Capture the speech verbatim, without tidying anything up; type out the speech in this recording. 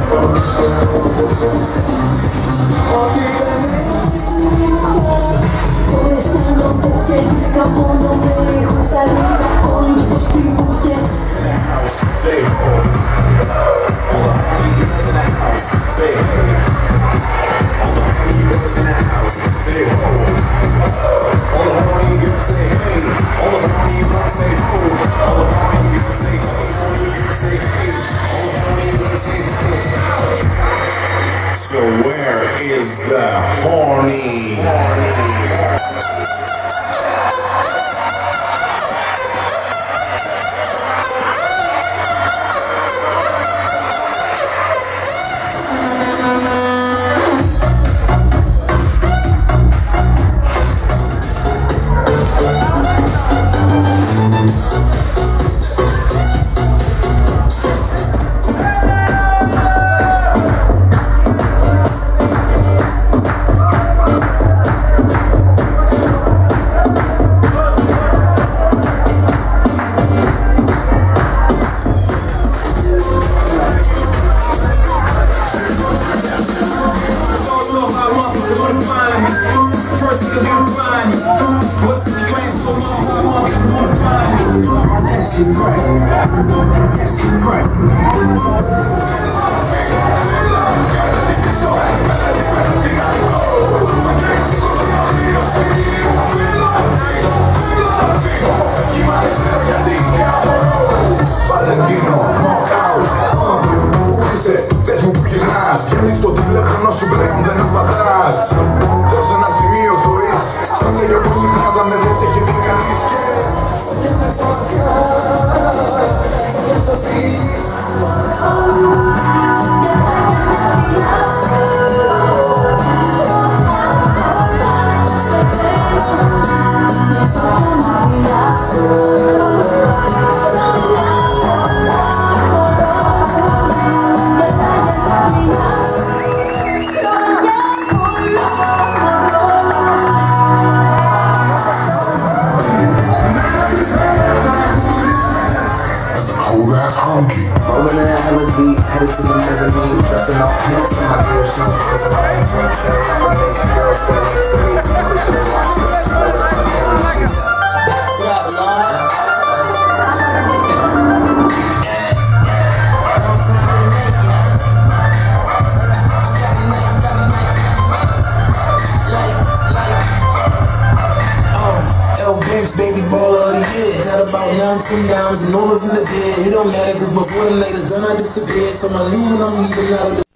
So where is the horny? Γιατί στο τηλέφωνο σου πλέον δεν απαντάς. Δώσε ένα σημείο ζωής. Στα στέλιο που συχνάζαμε δεν σε έχει δει κανείς. Και με φωτιά και στο φίλι rolling in that hella deep, headed to the mezzanine, dressed in all pinks, and my girl, she knows it's about to drink. I make a girl stay next to me, probably should've watched this. What up, Lord? Baby baller of the year. Got about nine, ten downs and all of them is here. It don't matter cause before the night is done I disappeared. So my new one I'm leaving out of the